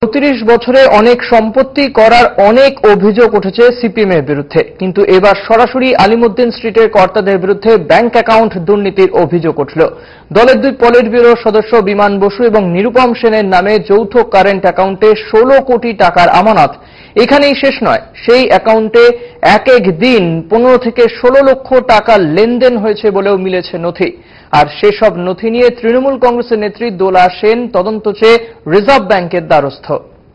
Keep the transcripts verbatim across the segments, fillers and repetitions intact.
চৌত্রিশ বছরে অনেক সম্পত্তি করার অনেক অভিযোগ উঠেছে সিপিএম এর বিরুদ্ধে, কিন্তু এবার সরাসরি আলিমুদ্দিন স্ট্রিটের কর্তাদের বিরুদ্ধে ব্যাংক অ্যাকাউন্ট দুর্নীতির অভিযোগ উঠল। দলের দুই পলিট ব্যুরো সদস্য বিমান বসু এবং নিরুপম সেনের নামে যৌথ কারেন্ট অ্যাকাউন্টে ষোলো কোটি টাকার আমানত। এখানেই শেষ নয়, সেই অ্যাকাউন্টে এক এক দিন পনেরো থেকে ষোলো লক্ষ টাকা লেনদেন হয়েছে বলেও মিলেছে নথি। আর সেসব নথি নিয়ে তৃণমূল কংগ্রেসের নেত্রী দোলা সেন তদন্ত চেয়ে রিজার্ভ ব্যাংকের দ্বারস্থ।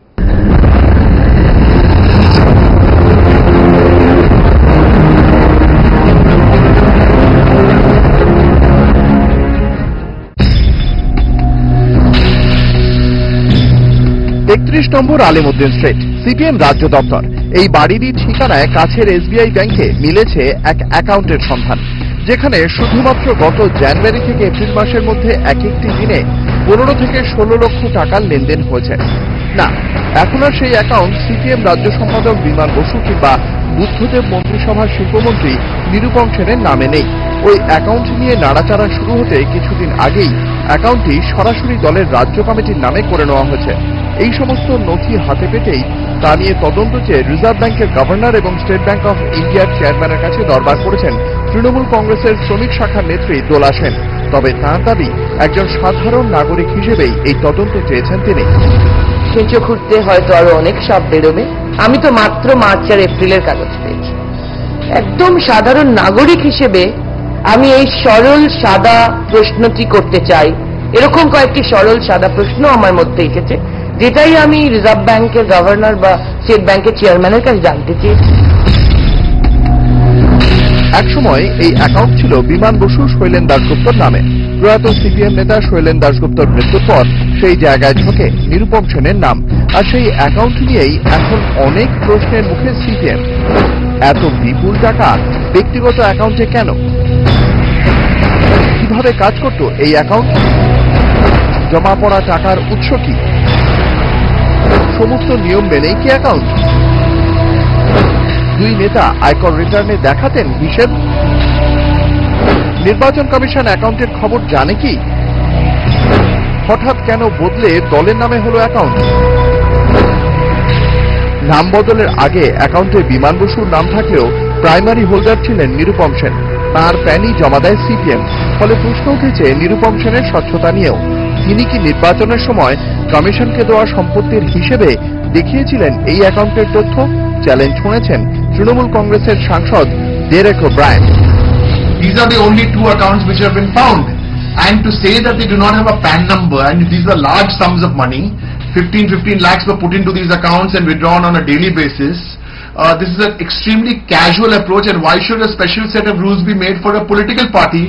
তেত্রিশ নম্বর আলিমুদ্দিন স্ট্রিট, সিপিএম রাজ্য দপ্তর। এই বাড়িরই ঠিকানায় কাছের এসবিআই ব্যাংকে মিলেছে এক অ্যাকাউন্টের সন্ধান, যেখানে শুধুমাত্র গত জানুয়ারি থেকে এপ্রিল মাসের মধ্যে এক একটি দিনে পনেরো থেকে ষোলো লক্ষ টাকার লেনদেন হয়েছে। না, এখন আর সেই অ্যাকাউন্ট সিপিএম রাজ্য সম্পাদক বিমান বসু কিংবা বুদ্ধদেব মন্ত্রিসভার শিল্পমন্ত্রী নিরুপম সেনের নামে নেই। ওই অ্যাকাউন্ট নিয়ে নাড়াচাড়া শুরু হতে কিছুদিন আগেই অ্যাকাউন্টটি সরাসরি দলের রাজ্য কমিটির নামে করে নেওয়া হয়েছে। এই সমস্ত নথি হাতে পেতেই তা নিয়ে তদন্ত চেয়ে রিজার্ভ ব্যাংকের গভর্নর এবং স্টেট ব্যাংক অফ ইন্ডিয়ার চেয়ারম্যানের কাছে দরবার করেছেন তৃণমূল কংগ্রেসের শ্রমিক শাখার নেত্রী দোলা সেন। তবে তাঁর দাবি, একজন সাধারণ নাগরিক হিসেবেই এই তদন্ত চেয়েছেন তিনি। সেঁচো খুঁড়তে হয়তো আরো অনেক সাপ বেরোবে। আমি তো মাত্র মার্চ আর এপ্রিলের কাগজ পেয়েছি। একদম সাধারণ নাগরিক হিসেবে আমি এই সরল সাদা প্রশ্নটি করতে চাই। এরকম কয়েকটি সরল সাদা প্রশ্ন আমার মধ্যে এসেছে, যেটাই আমি রিজার্ভ ব্যাংকের গভর্নর বা স্টেট ব্যাংকের চেয়ারম্যানের কাছে জানতে চেয়েছি। একসময় এই অ্যাকাউন্ট ছিল বিমান বসু শৈলেন দাশগুপ্তর নামে। প্রয়াত সিপিএম নেতা শৈলেন দাশগুপ্তর মৃত্যুর পর সেই জায়গায় ঝোঁকে নিরুপম সেনের নাম। আর সেই অ্যাকাউন্ট নিয়েই এখন অনেক প্রশ্নের মুখে সিপিএম। এত বিপুল টাকা ব্যক্তিগত অ্যাকাউন্টে কেন? কিভাবে কাজ করত এই অ্যাকাউন্ট? জমা পড়া টাকার উৎস কি? সমস্ত নিয়ম মেনেই কি অ্যাকাউন্ট? দুই নেতা আয়কর রিটার্নে দেখাতেন হিসেব? নির্বাচন কমিশন অ্যাকাউন্টের খবর জানে কি? হঠাৎ কেন বদলে দলের নামে হলো অ্যাকাউন্ট? নাম বদলের আগে অ্যাকাউন্টে বিমান বসুর নাম থাকলেও প্রাইমারি হোল্ডার ছিলেন নিরুপম সেন। তাঁর প্যানই জমা দেয় সিপিএম। ফলে প্রশ্ন উঠেছে নিরুপম সেনের স্বচ্ছতা নিয়েও। তিনি কি নির্বাচনের সময় কমিশনকে দেওয়া সম্পত্তির হিসেবে দেখিয়েছিলেন এই অ্যাকাউন্টের তথ্য? চ্যালেঞ্জ শুনেছেন তৃণমূল কংগ্রেসের সাংসদ Derek O'Brien. These are the only two accounts which have been found, and to say that they do not have a P A N number, and these are large sums of money, fifteen fifteen lakhs were put into these accounts and withdrawn on a daily basis. Uh, this is an extremely casual approach, and why should a special set of rules be made for a political party?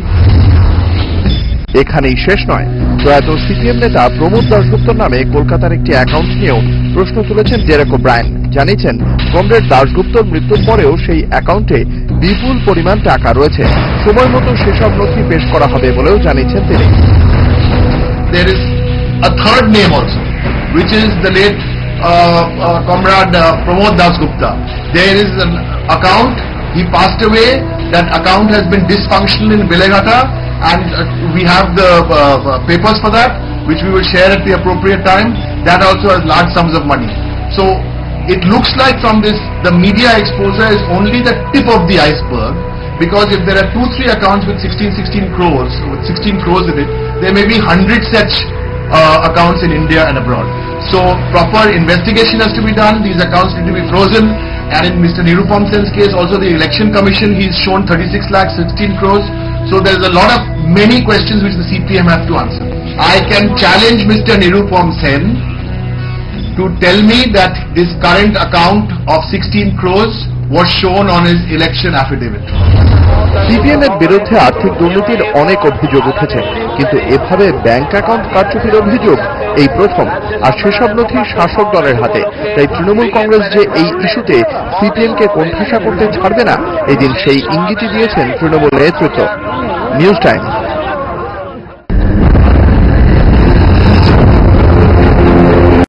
এখানেই শেষ নয়, প্রয়াত CPM নেতা প্রমোদ দাশগুপ্তর নামে কলকাতার একটি account নিয়েও প্রশ্ন তুলেছেন ডেরেক ওব্রায়েন। জানিয়েছেন, কমরেড দাশগুপ্তর মৃত্যুর পরেও সেই অ্যাকাউন্টে বিপুল পরিমাণ টাকা রয়েছে। সময় মতো সেসব নথি পেশ করা হবে বলেও জানিয়েছেন তিনি। There is a third name also, which is the late uh, uh, comrade uh, Pramod Dasgupta. There is an account, he passed away, that account has been dysfunctional in Belegata, and uh, we have the uh, papers for that, which we will share at the appropriate time. That also has large sums of money. So it looks like from this, the media exposure is only the tip of the iceberg, because if there are two, three accounts with sixteen, sixteen crores, with sixteen crores in it, there may be one hundred such uh, accounts in India and abroad. So proper investigation has to be done. These accounts need to be frozen. And in Mister Nirupam Sen's case, also the Election Commission, he's shown thirty-six lakhs, sixteen crores. So there's a lot of many questions which the C P M have to answer. I can challenge Mister Nirupam Sen to tell me that this current account of sixteen crores was shown on his election affidavit. CPM এর বিরুদ্ধে আর্থিক দুর্নীতির অনেক অভিযোগ উঠেছে, কিন্তু এভাবে bank account কারচুপির অভিযোগ এই প্রথম। আর সেসব নথি শাসক দলের হাতে। তাই তৃণমূল কংগ্রেস যে এই ইস্যুতে সিপিএম কে কোণঠাসা করতে ছাড়বে না, এদিন সেই ইঙ্গিতই দিয়েছেন তৃণমূল নেতৃত্ব। News time.